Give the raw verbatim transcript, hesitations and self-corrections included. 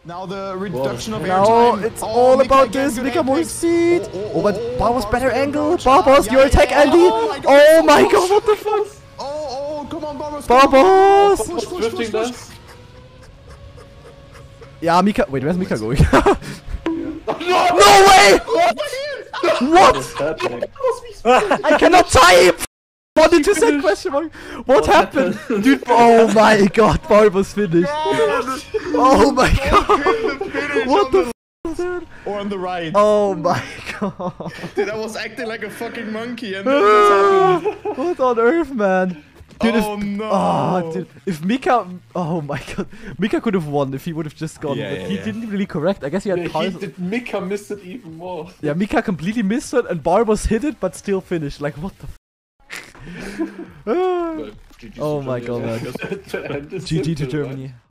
Now the reduction of air No, time. it's Oh, all Mika about again, this. good Mika more apex. speed. Oh, oh, Oh, but oh, Barbos oh, better oh, angle. oh, Barbos, yeah, your yeah, attack, yeah. Andy. Oh my god, Oh so my close. god, what the fuck? Oh, oh, come on, Barbos. come on, Barbos! Push, push, push, push. Yeah, Mika. Wait, where's Mika going? No! No way! What? What's happening? I cannot type! What did you say? Question mark. What, What happened? happened? Dude, oh my god, Barbos finished. Oh my god. What the f, dude? Or on the right. Oh my god. Dude, I was acting like a fucking monkey and then this happened. What on earth, man? Dude, Oh if, no. Oh, dude, if Mika, oh my god, Mika could have won if he would have just gone, Yeah, but yeah, he yeah. didn't really correct. I guess he had Yeah, he cars. did Mika miss it even more. Yeah, Mika completely missed it, and Barbos hit it, but still finished. Like, what the f. But G G Oh to my Germany. god, man. And this G G to simple, right? Germany.